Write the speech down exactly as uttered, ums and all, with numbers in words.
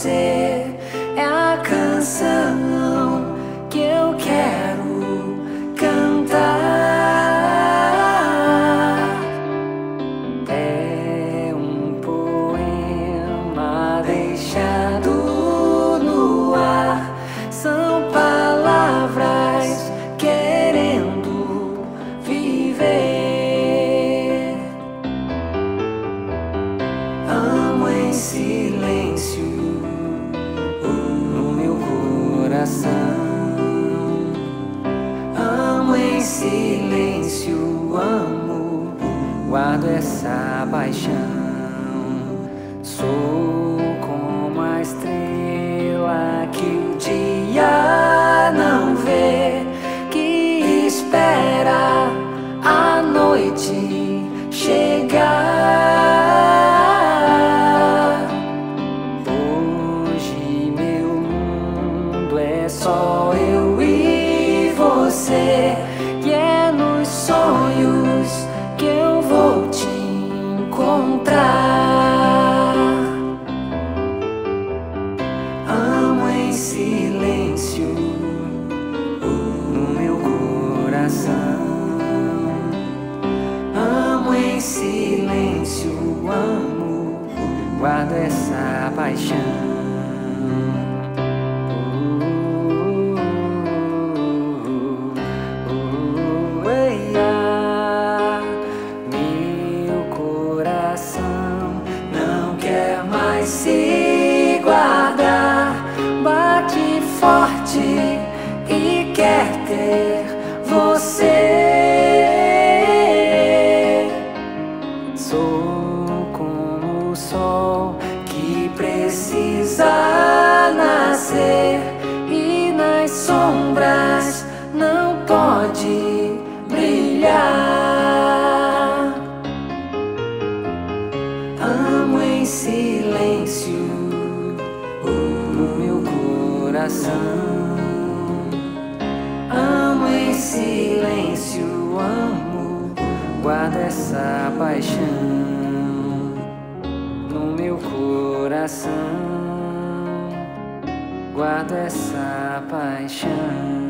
você é a canção que eu quero cantar. É um poema deixado no ar, são palavras querendo viver. Amo em silêncio no meu coração. Amo em silêncio, amo, guardo essa paixão. Sou como a estrela que o dia não vê, que espera a noite chegar. Hoje meu mundo é só eu e você, e é nos sonhos que eu vou te encontrar. Amo em silêncio no meu coração. Amo em silêncio, amo, guardo essa paixão. Se guardar, bate forte e quer ter você. Sou como o sol que precisa nascer e nas sombras não pode brilhar. Amo em silêncio no meu coração. Amo em silêncio, amo, guardo essa paixão no meu coração. Guardo essa paixão.